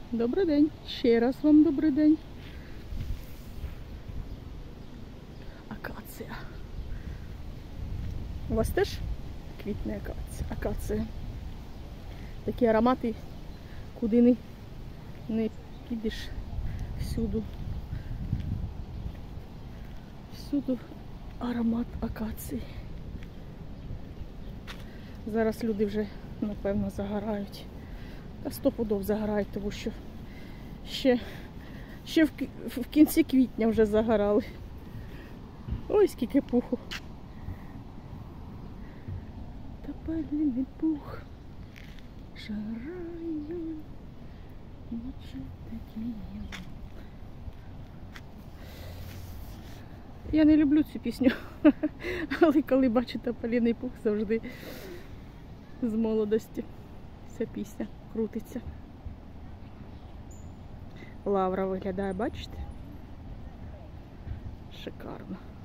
Добрий день. Ще раз вам добрий день. Акація. У вас теж квітне акація? Такі аромати, куди не підеш, всюду. Всюду аромат акації. Зараз люди вже, напевно, загорають. Та 100% загорають, тому що ще в кінці квітня вже загорали. Ой, скільки пуху. Тополиний пух. Шараю. Ночі такі. Я не люблю цю пісню, але коли бачу тополиний пух, завжди з молодості ця пісня крутиться. Лавра виглядає, бачите? Шикарно.